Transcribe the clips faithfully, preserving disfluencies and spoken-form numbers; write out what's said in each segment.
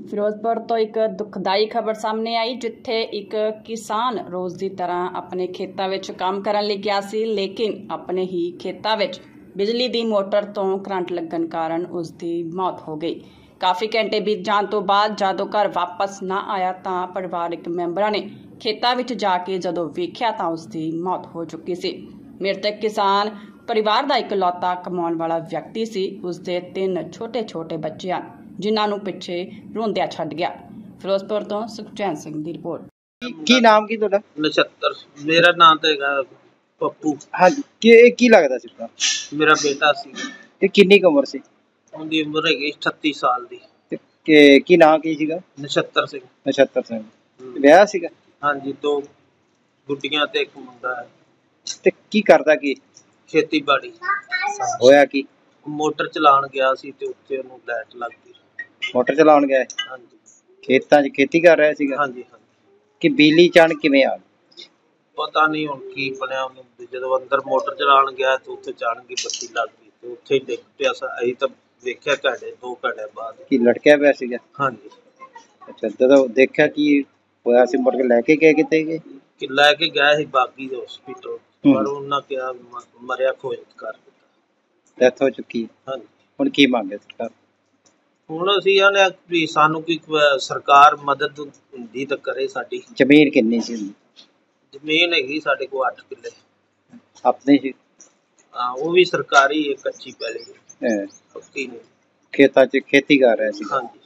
ਫਿਰੋਜ਼ਪੁਰ ਤੋਂ ਇੱਕ ਦੁਖਦਾਈ ਖਬਰ ਸਾਹਮਣੇ ਆਈ, ਜਿੱਥੇ ਇੱਕ ਕਿਸਾਨ ਰੋਜ਼ ਦੀ ਤਰ੍ਹਾਂ ਆਪਣੇ ਖੇਤਾਂ ਵਿੱਚ ਕੰਮ ਕਰਨ ਲਈ ਗਿਆ ਸੀ, ਲੇਕਿਨ ਆਪਣੇ ਹੀ ਖੇਤਾਂ ਵਿੱਚ ਬਿਜਲੀ ਦੀ ਮੋਟਰ ਤੋਂ ਕਰੰਟ ਲੱਗਣ ਕਾਰਨ ਉਸ ਦੀ ਮੌਤ ਹੋ ਗਈ। ਕਾਫੀ ਘੰਟੇ ਬੀਤ ਜਾਣ ਤੋਂ ਬਾਅਦ ਜਦੋਂ ਘਰ ਵਾਪਸ ਨਾ ਆਇਆ ਤਾਂ ਪਰਿਵਾਰਕ ਮੈਂਬਰਾਂ ਨੇ ਖੇਤਾਂ ਵਿੱਚ ਜਾ ਕੇ ਜਦੋਂ ਵੇਖਿਆ ਤਾਂ ਉਸ ਦੀ ਮੌਤ ਹੋ ਚੁੱਕੀ ਸੀ। ਮ੍ਰਿਤਕ ਕਿਸਾਨ ਪਰਿਵਾਰ ਦਾ ਇਕਲੌਤਾ ਕਮਾਉਣ ਵਾਲਾ ਵਿਅਕਤੀ ਸੀ। ਉਸ ਦੇ ਤਿੰਨ ਛੋਟੇ ਛੋਟੇ ਬੱਚੇ ਹਨ, ਜਿਨ੍ਹਾਂ ਨੂੰ ਪਿੱਛੇ ਰੋਂਦਿਆਂ ਛੱਡ ਗਿਆ। ਫਿਰੋਜ਼ਪੁਰ ਤੋਂ ਸੁਖਚੈਨ ਸਿੰਘ ਦੀ ਰਿਪੋर्ट। ਕੀ ਨਾਮ ਕੀ ਤੁਹਾਡਾ? ਨਛੱਤਰ। ਮੇਰਾ ਨਾਮ ਤਾਂ ਹੈਗਾ ਪੱਪੂ। ਹਾਂਜੀ, ਕੀ ਕੀ ਲੱਗਦਾ ਸੀ ਤੁਹਾਡਾ? ਮੇਰਾ ਬੇਟਾ ਸੀ। ਤੇ ਕਿੰਨੀ ਕੁ ਉਮਰ ਸੀ? ਉਹਦੀ ਉਮਰ ਹੈਗੀ ਅਠੱਤੀ ਸਾਲ ਦੀ। ਤੇ ਕੀ ਕੀ ਨਾਂ ਕੀ ਸੀਗਾ? ਨਛੱਤਰ ਸਿੰਘ। ਨਛੱਤਰ ਸਿੰਘ। ਵਿਆਹ ਸੀਗਾ? ਹਾਂਜੀ, ਦੋ ਗੁੱਡੀਆਂ ਤੇ ਇੱਕ ਮੁੰਡਾ ਹੈ। ਤੇ ਕੀ ਕਰਦਾ ਕੀ? ਖੇਤੀਬਾੜੀ। ਹੋਇਆ ਕੀ? ਮੋਟਰ ਚਲਾਉਣ ਗਿਆ ਸੀ ਤੇ ਉੱਥੇ ਉਹਨੂੰ ਲਾਈਟ ਲੱਗ ਗਈ। ਮੋਟਰ ਚਲਾਉਣ ਗਿਆ? ਹਾਂਜੀ। ਖੇਤਾਂ 'ਚ ਖੇਤੀ ਕਰ ਰਿਹਾ ਸੀਗਾ? ਹਾਂਜੀ ਹਾਂਜੀ। ਕਿ ਬਿਜਲੀ ਚਾਣ ਕਿਵੇਂ ਆ? ਪਤਾ ਨਹੀਂ ਹੁਣ ਕੀ ਬਣਿਆ ਉਹਨੂੰ। ਜਦੋਂ ਅੰਦਰ ਮੋਟਰ ਚਲਾਉਣ ਗਿਆ ਤੇ ਉੱਥੇ ਜਾਣ ਦੀ ਬੱਤੀ ਲੱਗ ਗਈ ਤੇ ਉੱਥੇ ਹੀ ਡਿੱਗ ਪਿਆ। ਅਸੀਂ ਤਾਂ ਵੇਖਿਆ ਘੰਟੇ ਦੋ ਘੰਟੇ ਬਾਅਦ। ਕੀ ਲਟਕਿਆ ਪਿਆ ਸੀਗਾ? ਹਾਂਜੀ। ਅੱਛਾ, ਜਦੋਂ ਦੇਖਿਆ ਕੀ ਹੋਇਆ ਸੀ, ਮੁੜ ਕੇ ਲੈ ਕੇ ਗਏ ਕਿਤੇ ਗਏ? ਕਿ ਲੈ ਕੇ ਗਿਆ ਸੀ ਬਾਗੀ ਦੇ ਹਸਪੀਟਲ, ਪਰ ਉਹਨਾਂ ਕਿਹਾ ਮਰਿਆ ਖੋਜ ਕਰ ਦਿੱਤਾ। ਡੈਥ ਹੋ ਚੁੱਕੀ? ਹਾਂਜੀ। ਹੁਣ ਕੀ ਮੰਗੇ ਸਰਕਾਰ? ਹੁਣ ਅਸੀਂ ਆਨੇ ਵੀ ਸਾਨੂੰ ਕੋਈ ਸਰਕਾਰ ਮਦਦ ਹੁੰਦੀ ਤਾਂ ਕਰੇ ਸਾਡੀ। ਜ਼ਮੀਨ ਕਿੰਨੀ ਸੀ? ਜ਼ਮੀਨ ਹੈਗੀ ਸਾਡੇ ਕੋਲ ਅੱਠ ਕਿੱਲੇ। ਆਪਣੀ ਸੀ? ਹਾਂ, ਉਹ ਵੀ ਸਰਕਾਰੀ ਹੈ, ਕੱਚੀ ਪੈਲੀ ਹੈ, ਪੱਕੀ ਨਹੀਂ। ਖੇਤਾਂ 'ਚ ਖੇਤੀ ਕਰ ਰਿਹਾ ਸੀ? ਹਾਂਜੀ।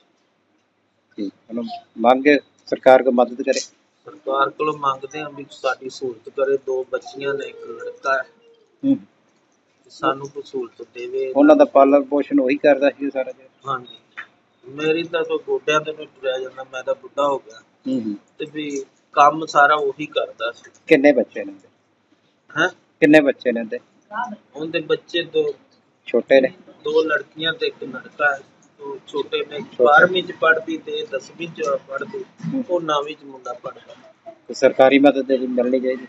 ਠੀਕ, ਹੁਣ ਮੰਗ ਸਰਕਾਰ ਕੋ ਮਦਦ ਕਰੇ। ਸਰਕਾਰ ਕੋਲੋਂ ਮੰਗਦੇ ਹਾਂ ਵੀ ਸਾਡੀ ਸਹੂਲਤ ਕਰੇ। ਦੋ ਬੱਚੀਆਂ ਨੇ, ਇੱਕ ਲੜਕਾ ਹੈ, ਸਾਨੂੰ ਕੋਈ ਸਹੂਲਤ ਦੇਵੇ। ਉਹਨਾਂ ਦਾ ਪਾਲਣ ਪੋਸ਼ਣ ਉਹੀ ਕਰਦਾ ਸੀ ਸਾਰਾ ਦਿਨ? ਹਾਂਜੀ। ਮੇਰੀ ਤਾਂ ਕੋਈ ਗੋਡਿਆਂ ਤੇ ਨਹੀਂ ਟੁਰਿਆ ਜਾਂਦਾ, ਮੈਂ ਤਾਂ ਬੁੱਢਾ ਹੋ ਗਿਆ ਤੇ ਵੀ ਕੰਮ ਸਾਰਾ ਉਹੀ ਕਰਦਾ ਸੀ। ਕਿੰਨੇ ਬੱਚੇ ਨੇ? ਹੈਂ? ਕਿੰਨੇ ਬੱਚੇ ਨੇ ਉਹਦੇ? ਉਹਦੇ ਬੱਚੇ ਦੋ ਛੋਟੇ ਨੇ? ਦੋ ਲੜਕੀਆਂ ਤੇ ਇੱਕ ਲੜਕਾ ਹੈ। ਦੋ ਛੋਟੇ ਨੇ, ਬਾਰਵੀਂ ਚ ਪੜ੍ਹਦੀ ਤੇ ਦਸਵੀਂ ਚ ਪੜ੍ਹਦੀ। ਉਹ ਨੌਵੀਂ ਚ ਮੁੰਡਾ ਪੜ੍ਹਦਾ। ਸਰਕਾਰੀ ਮਦਦ ਦੇ ਮਿਲਣੀ ਚਾਹੀਦੀ।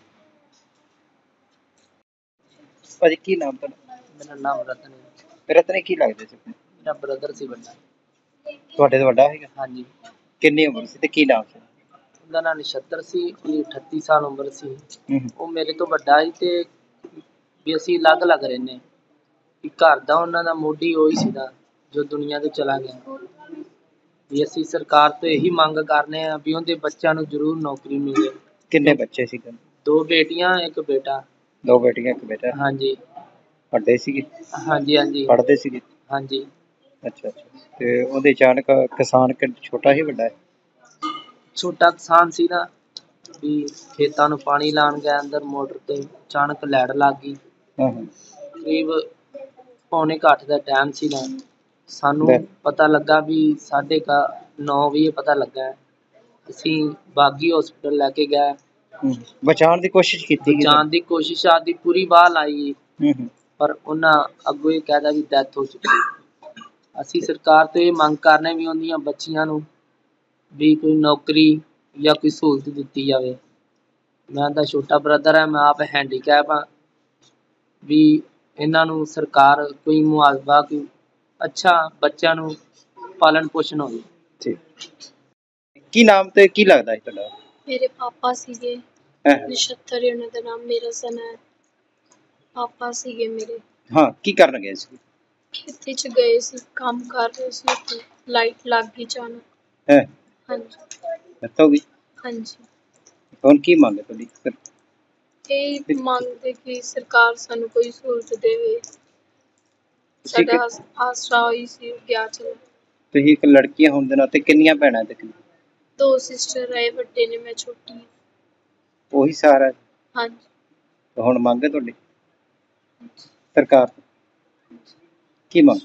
ਭਾਜੀ ਕੀ ਨਾਮ ਤੁਹਾਡਾ? ਮੇਰਾ ਨਾਮ ਰਤਨ ਹੈ। ਰਤਨ ਕੀ ਲੱਗਦੇ ਸੀ? ਮੇਰਾ ਬ੍ਰਦਰ ਸੀ ਵੱਡਾ। ਤੁਹਾਡੇ ਤੋਂ ਵੱਡਾ ਹੈਗਾ? ਹਾਂਜੀ। ਕਿੰਨੀ ਉਮਰ ਸੀ ਤੇ ਕੀ ਨਾਮ ਸੀ? ਉਹਦਾ ਨਾਮ ਨਛੱਤਰ ਸੀ। ਉਹਦੀ ਅਠੱਤੀ ਸਾਲ ਉਮਰ ਸੀ। ਉਹ ਮੇਰੇ ਤੋਂ ਵੱਡਾ ਸੀ ਤੇ ਵੀ ਅਸੀਂ ਅਲੱਗ ਅਲੱਗ ਰਹਿੰਦੇ। ਵੀ ਘਰ ਦਾ ਉਹਨਾਂ ਦਾ ਮੋਢੀ ਉਹੀ ਸੀਗਾ ਜੋ ਦੁਨੀਆ ਤੋਂ ਚਲਾ ਗਿਆ। ਵੀ ਅਸੀਂ ਸਰਕਾਰ ਤੋਂ ਇਹੀ ਮੰਗ ਕਰਨੇ ਆ ਵੀ ਉਹਦੇ ਬੱਚਿਆਂ ਨੂੰ ਜ਼ਰੂਰ ਨੌਕਰੀ ਮਿਲੇ। ਕਿੰਨੇ ਬੱਚੇ ਸੀ? ਦੋ ਬੇਟੀਆਂ, ਇੱਕ ਬੇਟਾ। ਦੋ ਬੇਟੀਆਂ ਇੱਕ ਬੇਟਾ? ਹਾਂਜੀ। ਵੱਡੇ ਸੀਗੇ? ਹਾਂਜੀ ਹਾਂਜੀ। ਪੜ੍ਹਦੇ ਸੀਗੇ? ਹਾਂਜੀ। ਅੱਛਾ ਅੱਛਾ। ਤੇ ਉਹਦੇ ਅਚਾਨਕ ਕਿਸਾਨ ਛੋਟਾ ਹੀ ਵੱਡਾ ਹੈ? ਛੋਟਾ ਕਿਸਾਨ ਸੀ ਨਾ, ਵੀ ਖੇਤਾਂ ਨੂੰ ਪਾਣੀ ਲਾਉਣ ਗਿਆ ਅੰਦਰ ਮੋਟਰ ਤੇ, ਅਚਾਨਕ ਲੈੜ ਲੱਗ ਗਈ। ਕਰੀਬ ਪੌਣੇ ਕੁ ਅੱਠ ਦਾ ਟਾਈਮ ਸੀ ਨਾ, ਸਾਨੂੰ ਪਤਾ ਲੱਗਾ ਵੀ ਸਾਢੇ ਕੁ ਨੌ ਵਜੇ ਪਤਾ ਲੱਗਾ। ਅਸੀਂ ਬਾਗੀ ਹਸਪੀਟਲ ਲੈ ਕੇ ਗਏ। ਬਚਾਉਣ ਦੀ ਕੋਸ਼ਿਸ਼ ਕੀਤੀ? ਬਚਾਉਣ ਦੀ ਕੋਸ਼ਿਸ਼ ਆਦੀ ਪੂਰੀ ਬਾਹ ਲਾਈ, ਪਰ ਉਹਨਾਂ ਅੱਗੋਂ ਇਹ ਕਹਿਦਾ ਵੀ ਡੈਥ ਹੋ ਚੁੱਕੀ। ਅਸੀਂ ਸਰਕਾਰ ਤੋਂ ਇਹ ਮੰਗ ਕਰਨੇ ਵੀ ਉਹਦੀਆਂ ਬੱਚੀਆਂ ਨੂੰ ਵੀ ਕੋਈ ਨੌਕਰੀ ਜਾਂ ਕੋਈ ਸਹੂਲਤ ਦਿੱਤੀ ਜਾਵੇ। ਮੈਂ ਤਾਂ ਛੋਟਾ ਬ੍ਰਦਰ ਹੈ, ਮੈਂ ਆਪ ਹੈਂਡੀਕੈਪ ਹਾਂ। ਵੀ ਇਹਨਾਂ ਨੂੰ ਸਰਕਾਰ ਕੋਈ ਮੁਆਵਜ਼ਾ, ਕੋਈ ਅੱਛਾ ਬੱਚਿਆਂ ਨੂੰ ਪਾਲਣ ਪੋਸ਼ਣ ਹੋਵੇ। ਠੀਕ। ਕੀ ਨਾਮ ਤੇ ਕੀ ਲੱਗਦਾ ਹੈ ਤੁਹਾਡਾ? ਮੇਰੇ ਪਾਪਾ ਸੀਗੇ ਨਛੱਤਰ, ਉਹਨਾਂ ਦਾ ਨਾਮ। ਮੇਰਾ ਸਨ ਹੈ, ਪਾਪਾ ਸੀਗੇ ਮੇਰੇ। ਹਾਂ, ਕੀ ਕਰਨ ਗਏ ਸੀ? ਖੇਤੀ ਚ ਗਏ ਸੀ, ਕੰਮ ਕਰ ਰਹੇ ਸੀ, ਉੱਥੇ ਲਾਈਟ ਲੱਗ ਗਈ ਅਚਾਨਕ। ਹੈ? ਹਾਂਜੀ। ਡੈਥ ਹੋ ਗਈ? ਹਾਂਜੀ। ਹੁਣ ਕੀ ਮੰਗ ਤੁਹਾਡੀ? ਇਹ ਮੰਗਦੇ ਕਿ ਸਰਕਾਰ ਸਾਨੂੰ ਕੋਈ ਸਹੂਲਤ ਦੇਵੇ। ਸਾਡਾ ਆਸਰਾ ਹੋਈ ਸੀ ਗਿਆ ਚਲਾ। ਤੁਸੀਂ ਇੱਕ ਲੜਕੀਆਂ ਹੋਣ ਦੇ ਨਾਤੇ ਕਿੰਨੀਆਂ ਭੈਣਾਂ ਤੇ? ਦੋ ਸਿਸਟਰ ਹੈ, ਵੱਡੇ ਨੇ, ਮੈਂ ਛੋਟੀ ਹਾਂ। ਉਹੀ ਸਾਰਾ? ਹਾਂਜੀ। ਹੁਣ ਮੰਗ ਹੈ ਤੁਹਾਡੀ ਸਰਕਾਰ ਤੋਂ? ਕੀ ਮੰਗ?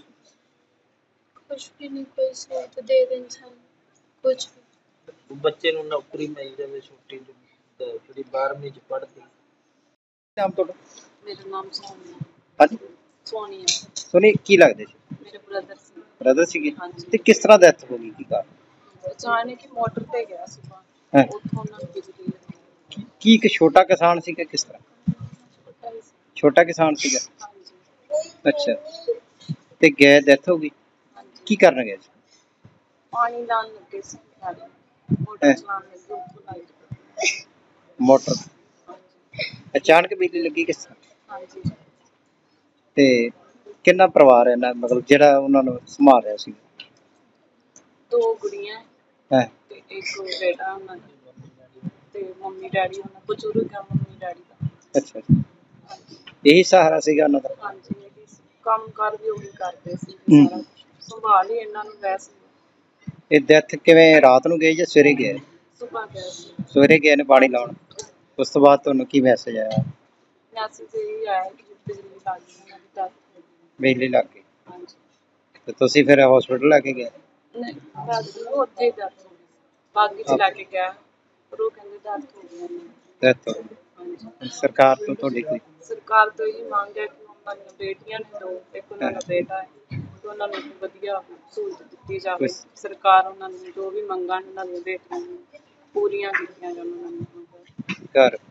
ਕੁਛ ਵੀ ਨਹੀਂ, ਕੋਈ ਸਹੂਲਤ ਦੇ ਦੇਣ ਸਾਨੂੰ, ਕੁਛ ਵੀ। ਬੱਚੇ ਨੂੰ ਨੌਕਰੀ ਮਿਲ ਜਾਵੇ, ਛੋਟੀ ਜਿਹੜੀ ਬਾਰਵੀਂ ਚ ਪੜ੍ਹਦੀ। ਨਾਮ ਤੁਹਾਡਾ? ਮੇਰਾ ਨਾਮ ਸੋਨੀਆ। ਹਾਂਜੀ। ਸੋਨੀਆ। ਸੋਨੀ ਕੀ ਲੱਗਦੇ ਸੀ? ਮੇਰੇ ਬ੍ਰਦਰ ਸੀ। ਬ੍ਰਦਰ ਸੀਗੇ? ਤੇ ਕਿਸ ਤਰ੍ਹਾਂ ਡੈਥ ਹੋ ਗਈ? ਕੀ ਕਾਰਨ? ਅਚਾਨਕ ਹੀ ਮੋਟਰ ਤੇ ਗਿਆ ਸੀ, ਉੱਥੋਂ ਉਹਨਾਂ ਨੂੰ ਬਿਜਲੀ ਲੱਗੀ। ਕੀ ਇੱਕ ਛੋਟਾ ਕਿਸਾਨ ਸੀਗਾ? ਕਿਸ ਤਰ੍ਹਾਂ ਛੋਟਾ ਕਿਸਾਨ ਸੀਗਾ? ਅੱਛਾ। ਤੇ ਗਏ, ਡੈਥ ਹੋ ਗਈ? ਕੀ ਕਰਨ ਗਏ ਸੀ? ਪਾਣੀ ਲਾਉਣ ਲੱਗੇ ਸੀ ਸਾਰੇ ਮੋਟਰ ਚਲਾਉਣ ਲੱਗੇ ਉੱਥੋਂ ਲਾਈਟ ਮੋਟਰ ਅਚਾਨਕ ਬਿਜਲੀ ਲੱਗੀ ਕਿਸ ਤਰ੍ਹਾਂ? ਹਾਂਜੀ ਤੇ ਕਿੰਨਾ ਪਰਿਵਾਰ ਹੈ ਨਾ ਮਤਲਬ ਜਿਹੜਾ ਉਹਨਾਂ ਨੂੰ ਸੰਭਾਲ ਰਿਹਾ ਸੀ? ਦੋ ਕੁੜੀਆਂ ਹੈ ਤੇ ਇੱਕ ਬੇਟਾ ਉਹਨਾਂ ਦਾ ਤੇ ਮੰਮੀ ਡੈਡੀ ਉਹਨਾਂ ਬਜ਼ੁਰਗ ਆ ਮੰਮੀ ਡੈਡੀ ਦਾ। ਅੱਛਾ ਅੱਛਾ, ਇਹੀ ਸਹਾਰਾ ਸੀਗਾ ਉਹਨਾਂ ਦਾ? ਹਾਂਜੀ ਇਹੀ ਸੀ। ਕੰਮ ਕਾਰ ਵੀ ਉਹੀ ਕਰਦੇ ਸੀ ਹੂੰ। ਸਾਰਾ ਕੁਛ ਸੰਭਾਲ ਹੀ ਇਹਨਾਂ ਨੂੰ ਵੈਸੇ ਇਹ ਡੈਥ ਕਿਵੇਂ ਰਾਤ ਨੂੰ ਗਏ ਜਾਂ ਸਵੇਰੇ ਗਏ? ਸੁਭਾ ਗਿਆ ਸੀ। ਸਵੇਰੇ ਗਏ ਨੇ ਪਾਣੀ ਲਾਉਣ, ਉਸ ਤੋਂ ਬਾਅਦ ਤੁਹਾਨੂੰ ਕੀ ਮੈਸੇਜ ਆਇਆ? ਮੈਸੇਜ ਇਹ ਆਇਆ ਕਿ ਬਿਜਲੀ ਲੱਗ ਗਈ ਉਹਨਾਂ ਦੀ death ਹੋ ਗਈ। ਬਿਜਲੀ ਲੱਗ ਗਈ ਹਾਂਜੀ ਤੇ ਤੁਸੀਂ ਫਿਰ ਹਸਪੀਟਲ ਲੈ ਕੇ ਗਏ? ਨਹੀਂ ਬਸ ਉਹ ਉੱਥੇ ਹੀ death ਹੋ ਗਈ ਬਾਗੀ ਚ ਲੈ ਕੇ ਗਿਆ ਪਰ ਉਹ ਕਹਿੰਦੇ death ਹੋ ਗਈ ਉਹਨਾਂ ਦੀ। ਡੈਥ ਹੋ ਗਈ। ਹਾਂਜੀ ਸਰਕਾਰ ਤੋਂ ਤੁਹਾਡੀ ਕੋਈ? ਸਰਕਾਰ ਤੋਂ ਇਹੀ ਮੰਗ ਹੈ ਕਿ ਉਹਨਾਂ ਦੀਆਂ ਬੇਟੀਆਂ ਨੇ ਦੋ ਇੱਕ ਉਹਨਾਂ ਦਾ ਬੇਟਾ ਹੈ ਤੇ ਉਹਨਾਂ ਨੂੰ ਵਧੀਆ ਸਹੂਲਤ ਦਿੱਤੀ ਜਾਵੇ। ਸਰਕਾਰ ਉਹਨਾਂ ਨੂੰ ਜੋ ਵੀ ਮੰਗਾਂ ਉਹਨਾਂ ਦੀਆਂ ਬੇਟੀਆਂ ਨੂੰ ਪੂਰੀਆਂ ਕੀਤੀਆਂ ਜਾਣ ਉਹਨਾਂ ਨੂੰ। ਘਰ